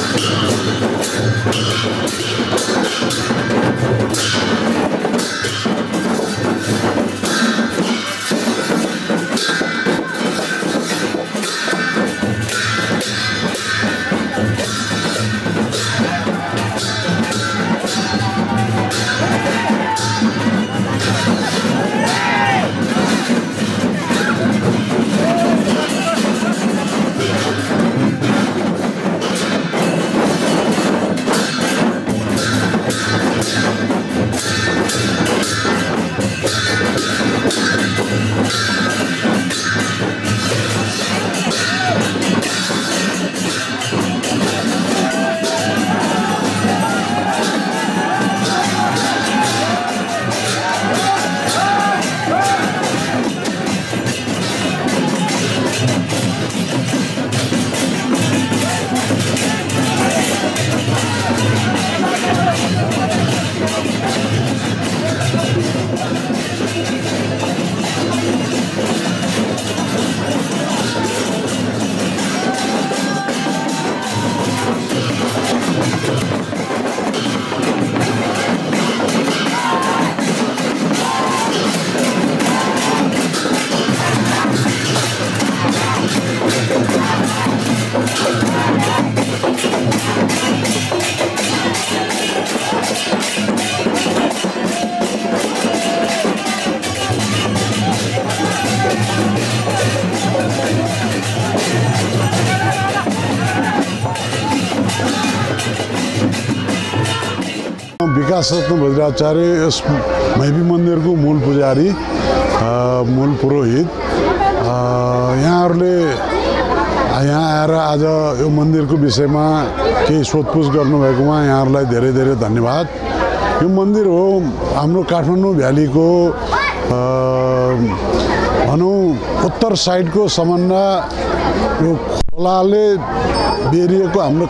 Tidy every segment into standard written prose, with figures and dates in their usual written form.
विकास रत्न भद्राचार्य यस मैपी मन्दिरको मूल पुजारी मूल पुरोहित यहाँहरूले यहाँ आएर आज यो मन्दिरको विषयमा केही सोधपुछ गर्नुभएकोमा यहाँहरूलाई धेरै धेरै धन्यवाद। यो मन्दिर हो हाम्रो काठमाडौँ भ्यालीको भनौँ उत्तर साइडको सम्बन्ध यो खोलाले बेरिएको हाम्रो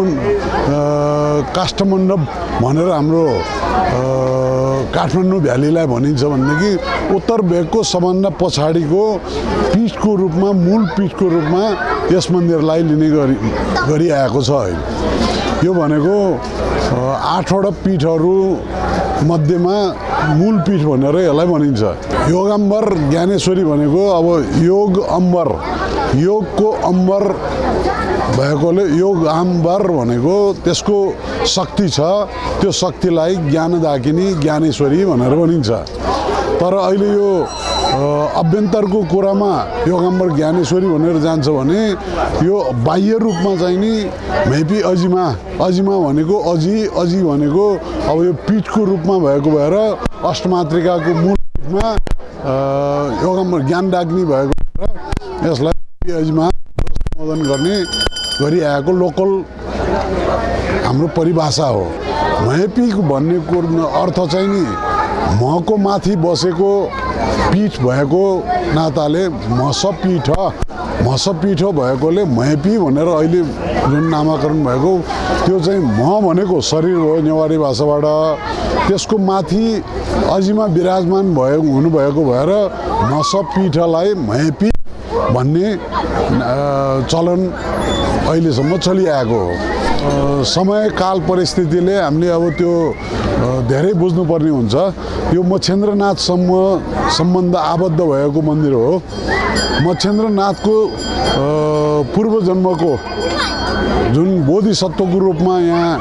काष्ठमण्डप भनेर हाम्रो काठमाडौँ भ्यालीलाई भनिन्छ भनेदेखि उत्तर भेगको सबभन्दा पछाडिको पीठको रूपमा मूल पीठको रूपमा यस मन्दिरलाई लिने गरिआएको छ। यो भनेको 8वटा पीठहरू मध्येमा मूल पीठ भनेर यसलाई भनिन्छ। योगाम्बर ज्ञानेश्वरी भनेको अब योग अम्बर योगको अम्बर भएकोले योगाम्बर भनेको त्यसको शक्ति छ, त्यो शक्तिलाई ज्ञानदाकिनी ज्ञानेश्वरी भनेर भनिन्छ। तर अहिले यो अभ्यन्तरको कुरामा योगाम्बर ज्ञानेश्वरी भनेर जान्छ भने यो बाह्य रूपमा चाहिँ नि म्हेपी अजिमा भनेको अजी भनेको अब यो पीठको रूपमा भएको भएर अष्टमातृकाको मूल पीठमा योगाम्बर ज्ञानदाकिनी भएको भएर यसलाई म्हेपी अजिमा सम्बोधन गर्ने गरिआएको लोकल हाम्रो परिभाषा हो। म्हेपी भन्ने अर्थ चाहिँ नि मको माथि बसेको पीठ भएको नाताले मसपीठ भएकोले म्हेपी भनेर अहिले जुन नामाकरण भएको त्यो चाहिँ म भनेको शरीर हो नेवारी भाषाबाट, त्यसको माथि अजिमा विराजमान हुनुभएको भएर मसपीठलाई म्हेपी भन्ने चलन अहिलेसम्म चलिआएको हो। समय काल परिस्थितिले हामीले अब त्यो धेरै बुझ्नुपर्ने हुन्छ। यो मच्छेन्द्रनाथसम्म सम्बन्ध आबद्ध भएको मन्दिर हो। मच्छेन्द्रनाथको पूर्व जन्मको जुन बोधिसत्वको रूपमा यहाँ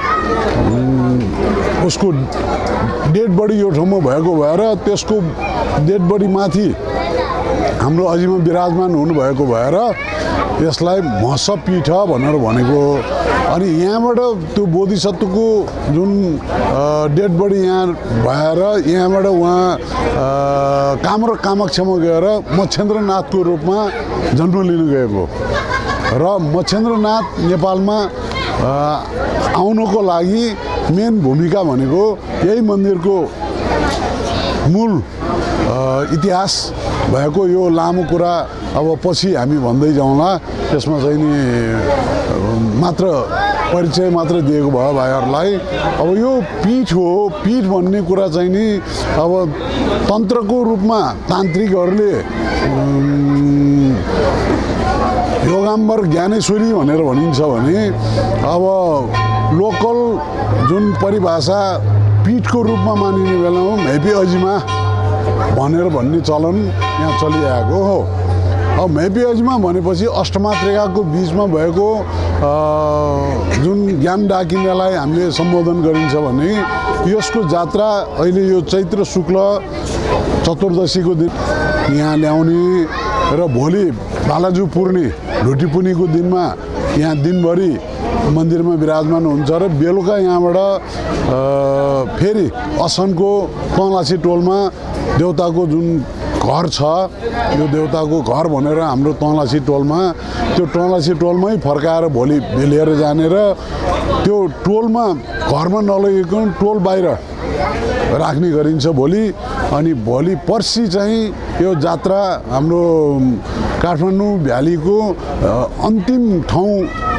उसको डेड बडी यो ठाउँमा भएको भएर त्यसको डेड बडी माथि हाम्रो अजिमा विराजमान हुनुभएको भएर यसलाई मसपीठ भनेर भनेको। अनि यहाँबाट त्यो बोधिसत्वको जुन डेड बडी यहाँ भएर यहाँबाट उहाँ कामाख्यामा गएर मच्छेन्द्रनाथको रूपमा जन्म लिन गएको र मच्छेन्द्रनाथ नेपालमा आउनको लागि मेन भूमिका भनेको यही मन्दिरको मूल इतिहास भएको यो लामो कुरा अब पछि हामी भन्दै जाउँला। त्यसमा चाहिँ नि मात्र परिचय मात्र दिएको भयो भाइहरूलाई। अब यो पीठ हो, पीठ भन्ने कुरा चाहिँ नि अब तन्त्रको रूपमा तान्त्रिकहरूले योगाम्बर ज्ञानेश्वरी भनेर भनिन्छ भने अब लोकल जुन परिभाषा पीठको रूपमा मानिने बेलामा मेपी अजिमा भनेर भन्ने चलन यहाँ चलिआएको हो। अब मेपी अजिमा भनेपछि अष्टमातृकाको बीचमा भएको जुन ज्ञान डाकिनेलाई हामीले सम्बोधन गरिन्छ भने यसको जात्रा अहिले यो चैत्र शुक्ल चतुर्दशीको दिन यहाँ ल्याउने र भोलि बालाजु पूर्णी ढुटी पुनीको दिनमा यहाँ दिनभरि मन्दिरमा विराजमान हुन्छ र बेलुका यहाँबाट फेरि असनको तलासी टोलमा देउताको जुन घर छ यो देउताको घर भनेर हाम्रो तलासी टोलमा त्यो तलासी टोलमै फर्काएर भोलि लिएर जाने र त्यो टोलमा घरमा नलगेको टोल बाहिर राख्ने गरिन्छ भोलि। अनि भोलि पर्सि चाहिँ यो जात्रा हाम्रो काठमाडौँ भ्यालीको अन्तिम ठाउँ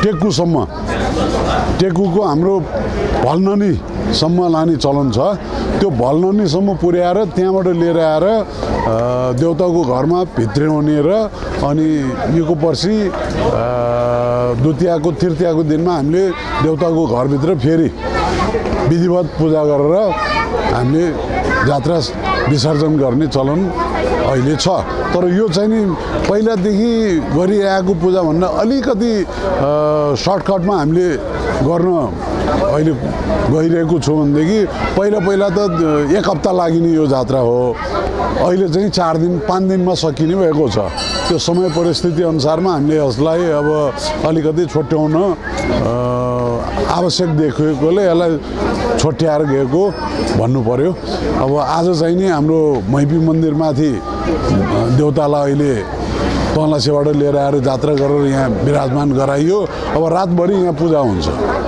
टेकुको हाम्रो भलननीसम्म लाने चलन छ। त्यो भलननीसम्म पुर्याएर त्यहाँबाट लिएर आएर देउताको घरमा भित्र्याउने र अनि यो पर्सि द्वितीयाको तृतीयाको दिनमा हामीले देउताको घरभित्र फेरि विधिवत पूजा गरेर हामीले जात्रा विसर्जन गर्ने चलन अहिले छ। तर यो चाहिँ नि पहिलादेखि गरिआएको पूजाभन्दा अलिकति सर्टकटमा हामीले गर्न अहिले गइरहेको छु भनेदेखि पहिला त एक हप्ता लागिने यो जात्रा हो, अहिले चाहिँ 4 दिन 5 दिनमा सकिने भएको छ। त्यो समय परिस्थिति अनुसारमा हामीले यसलाई अब अलिकति छोट्याउन आवश्यक देखिएकोले यसलाई छोट्याएर गएको भन्नु पर्यो। अब आज चाहिँ नि हाम्रो मैपी मन्दिरमाथि देउतालाई अहिले तलासीबाट लिएर आएर जात्रा गरेर यहाँ विराजमान गराइयो। अब रातभरि यहाँ पूजा हुन्छ,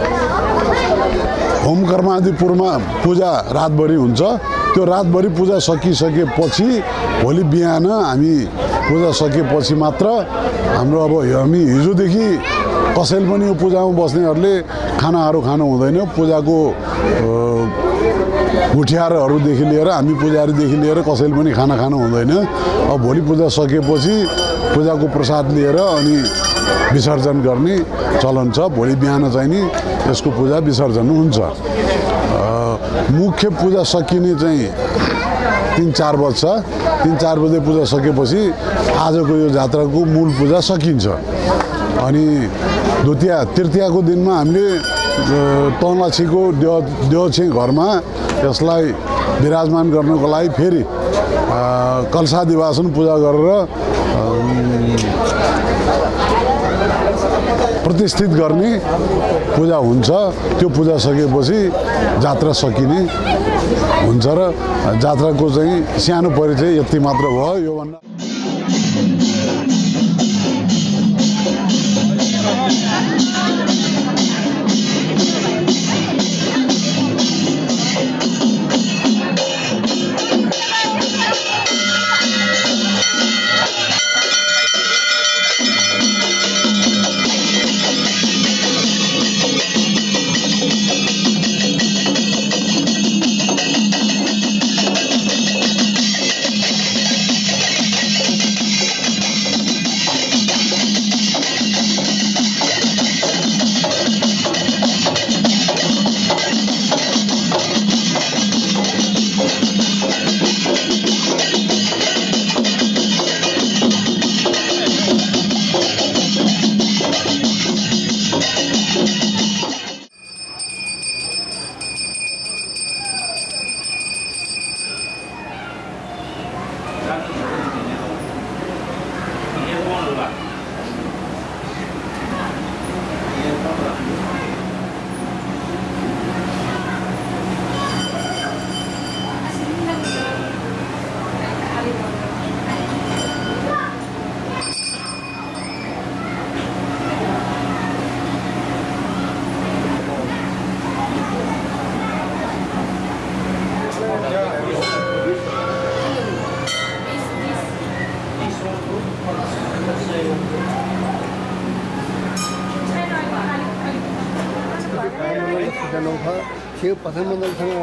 होम कर्मादिपुरमा पूजा रातभरि हुन्छ। त्यो रातभरि पूजा सकिसकेपछि भोलि बिहान हामी पूजा सकेपछि मात्र हाम्रो अब हामी हिजोदेखि कसैले पनि यो पूजामा बस्नेहरूले खानाहरू खानु हुँदैन। पूजाको गुठियारहरूदेखि लिएर हामी पुजारीदेखि लिएर कसैले पनि खाना खानु हुँदैन। अब भोलि पूजा सकेपछि पूजाको प्रसाद लिएर अनि विसर्जन गर्ने चलन छ। भोलि बिहान चाहिँ नि यसको पूजा विसर्जन हुन्छ। मुख्य पूजा सकिने चाहिँ 3-4 बज्छ। 3-4 बजे पूजा सकेपछि आजको यो जात्राको मूल पूजा सकिन्छ। अनि द्वितीया तृतीयाको दिनमा हामीले तलासीको देउछे घरमा यसलाई विराजमान गर्नको लागि फेरि कलशादिवासन पूजा गरेर प्रतिष्ठित गर्ने पूजा हुन्छ। त्यो पूजा सकेपछि जात्रा सकिने हुन्छ र जात्राको चाहिँ सानो परिचय यति मात्र भयो। योभन्दा त्यो प्रधानमन्त्रीसँग